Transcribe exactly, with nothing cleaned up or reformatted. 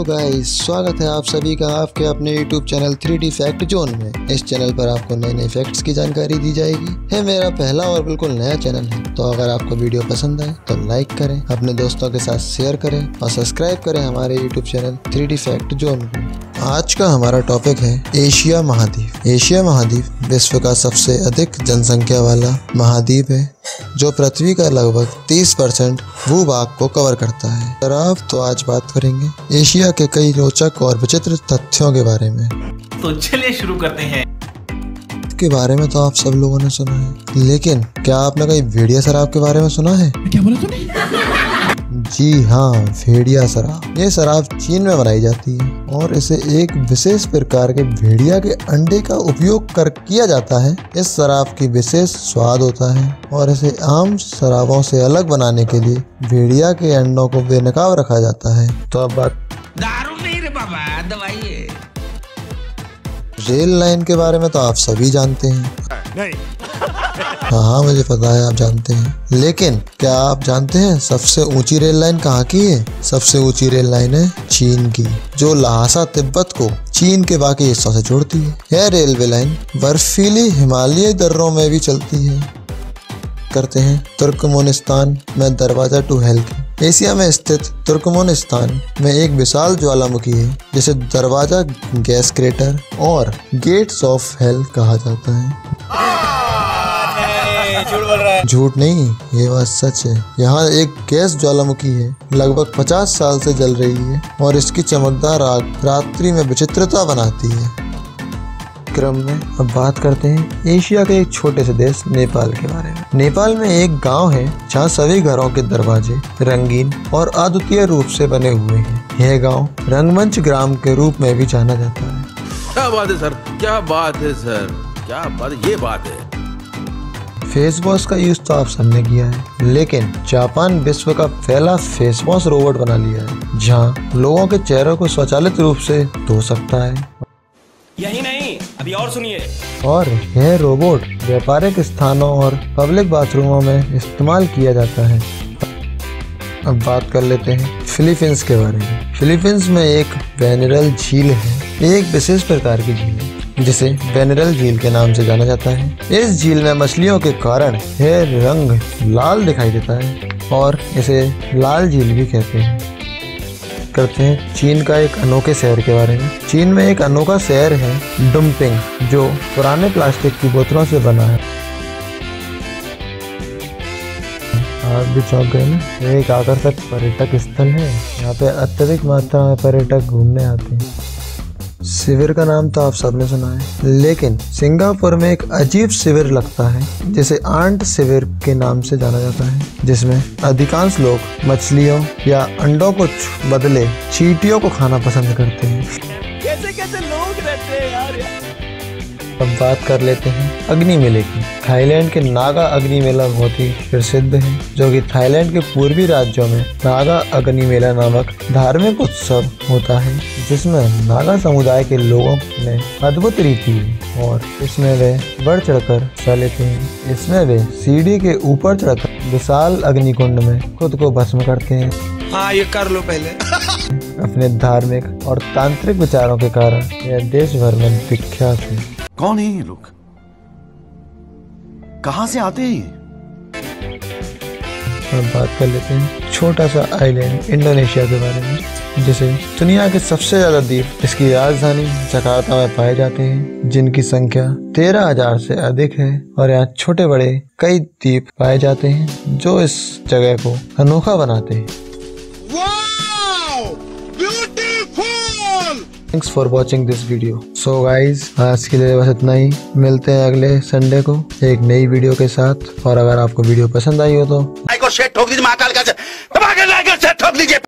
Hello guys, स्वागत है आप सभी का आपके अपने YouTube channel three D fact zone में। इस चैनल पर आपको नए नए फैक्ट्स की जानकारी दी जाएगी। है मेरा पहला और बिल्कुल नया चैनल है, तो अगर आपको वीडियो पसंद आए तो लाइक करें, अपने दोस्तों के साथ शेयर करें और सब्सक्राइब करें हमारे YouTube channel three D fact zone को। आज का हमारा टॉपिक है एशिया महाद्वीप। एशिया महाद्वीप विश्व का सबसे अधिक जनसंख्या वाला महाद्वीप है, जो पृथ्वी का लगभग तीस परसेंट भूभाग को कवर करता है। और अब तो आज बात करेंगे एशिया के कई रोचक और विचित्र तथ्यों के बारे में। तो चलिए शुरू करते हैं। के बारे में तो आप सब लोगों ने सुना है, लेकिन क्या आपने कहीं भेड़िया शराब के बारे में सुना है? क्या बोला तूने? जी हाँ, भेड़िया शराब। ये शराब चीन में बनाई जाती है और इसे एक विशेष प्रकार के भेड़िया के अंडे का उपयोग कर किया जाता है। इस शराब की विशेष स्वाद होता है और इसे आम शराबों से अलग बनाने के लिए भेड़िया के अंडों को बेनकाब रखा जाता है। तो अब बात दारू नहीं रे बाबा, दवाई है। रेल लाइन के बारे में तो आप सभी जानते हैं। नहीं। हाँ हाँ मुझे पता है आप जानते हैं, लेकिन क्या आप जानते हैं सबसे ऊंची रेल लाइन कहाँ की है? सबसे ऊंची रेल लाइन है चीन की, जो ल्हासा तिब्बत को चीन के बाकी हिस्सों से जोड़ती है। यह रेलवे लाइन बर्फीली हिमालयी दर्रों में भी चलती है। करते हैं तुर्कमेनिस्तान में दरवाजा टू हेल की। एशिया में स्थित तुर्कमेनिस्तान में एक विशाल ज्वालामुखी है, जिसे दरवाजा गैस क्रेटर और गेट्स ऑफ हेल कहा जाता है। झूठ बोल रहा है। झूठ नहीं, ये बात सच है। यहाँ एक गैस ज्वालामुखी है, लगभग पचास साल से जल रही है और इसकी चमकदार आग रात्रि में विचित्रता बनाती है। क्रम में अब बात करते हैं एशिया के एक छोटे से देश नेपाल के बारे में। नेपाल में एक गांव है जहाँ सभी घरों के दरवाजे रंगीन और अद्वितीय रूप से बने हुए हैं। यह गांव रंगमंच ग्राम के रूप में भी जाना जाता है। क्या बात है सर, क्या बात है सर, क्या बात है, ये बात है। फेस वॉश का यूज तो आप सबने किया है, लेकिन जापान विश्व का पहला फेस वॉश रोबोट बना लिया है, जहाँ लोगों के चेहरों को स्वचालित रूप से धो सकता है। यही नहीं, अभी और सुनिए। और यह रोबोट व्यापारिक स्थानों और पब्लिक बाथरूमों में इस्तेमाल किया जाता है। अब बात कर लेते हैं फिलीपींस के बारे में। फिलीपींस में एक वेनेरल झील है, एक विशेष प्रकार की झील है जिसे वेनेरल झील के नाम से जाना जाता है। इस झील में मछलियों के कारण यह रंग लाल दिखाई देता है और इसे लाल झील भी कहते हैं। करते हैं चीन का एक अनोखे शहर के बारे में। चीन में एक अनोखा शहर है डुम्पिंग, जो पुराने प्लास्टिक की बोतलों से बना है। आप भी चौंक गए ना? यह एक आकर्षक पर्यटक स्थल है, यहाँ पे अत्यधिक मात्रा में पर्यटक घूमने आते हैं। शिविर का नाम तो आप सबने सुना है, लेकिन सिंगापुर में एक अजीब शिविर लगता है जिसे आंट शिविर के नाम से जाना जाता है, जिसमें अधिकांश लोग मछलियों या अंडों को बदले चींटियों को खाना पसंद करते हैं। कैसे कैसे लोग रहते हैं यार। अब बात कर लेते हैं अग्नि मेले की। थाईलैंड के नागा अग्नि मेला बहुत ही प्रसिद्ध है, जो कि थाईलैंड के पूर्वी राज्यों में नागा अग्नि मेला नामक धार्मिक उत्सव होता है, जिसमें नागा समुदाय के लोगों ने अद्भुत रीति है और इसमें वे बढ़ चढ़कर हिस्सा लेते हैं। इसमें वे सीढ़ी के ऊपर चढ़कर विशाल अग्निकुंड में खुद को भस्म करते हैं। हाँ, ये कर लो पहले। अपने धार्मिक और तांत्रिक विचारों के कारण यह देश भर में विख्यात है। कौन है ये लोग, कहाँ से आते हैं? अब बात कर लेते हैं छोटा सा आइलैंड इंडोनेशिया के बारे में, जिसे दुनिया के सबसे ज्यादा द्वीप इसकी राजधानी जकार्ता में पाए जाते हैं, जिनकी संख्या तेरह हजार से अधिक है। और यहाँ छोटे बड़े कई द्वीप पाए जाते हैं जो इस जगह को अनोखा बनाते हैं। Thanks for watching this video. So guys, आज के लिए बस इतना ही। मिलते हैं अगले संडे को एक नई वीडियो के साथ। और अगर आपको वीडियो पसंद आई हो तो लाइक और शेयर ठोक दीजिए, महाकाल का ठोक दीजिए।